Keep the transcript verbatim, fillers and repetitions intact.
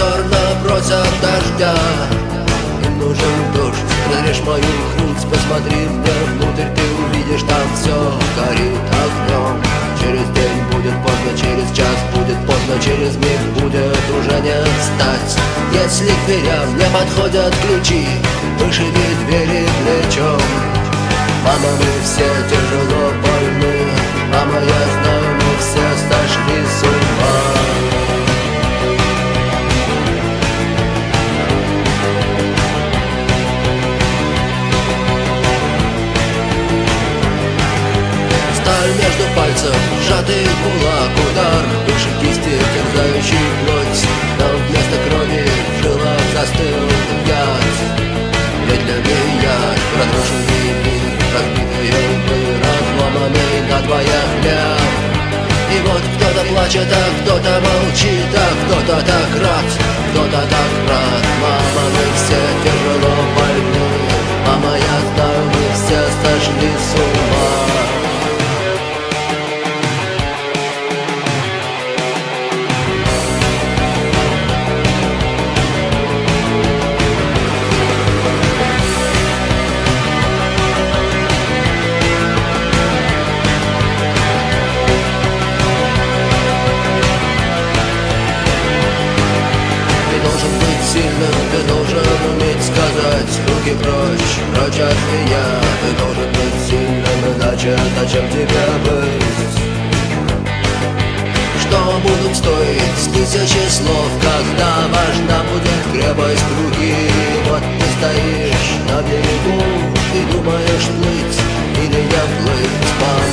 зерна просят дождя. Им нужен дождь, разрежь мою грудь, посмотри мне внутрь, ты увидишь, там все горит огнем. Через день будет поздно, через час будет поздно, через миг будет уже не встать. Если к дверям не подходят ключи, вышиби двери плечом. Мама, мы все тяжело больны, мама, я знаю, мы все сошли с ума. Сталь между пальцев, сжатый кулак, удар, выше кисти, терзающий плоть. Но вместо крови в жилах застыл яд. Медленный яд, разрушенный мир, разбитые лбы, разломанный на двоих хлеб. И вот кто-то плачет, а кто-то молчит, а кто-то так рад, кто-то так рад. Мама, мы все тяжело больны, мама, я знаю, мы все сошли с ума. Ты должен уметь сказать: руки прочь, прочь от меня. Ты должен быть сильным, иначе зачем тебе быть? Что будут стоить тысячи слов, когда важна будет крепость руки? Вот ты стоишь на берегу и думаешь плыть или не плыть.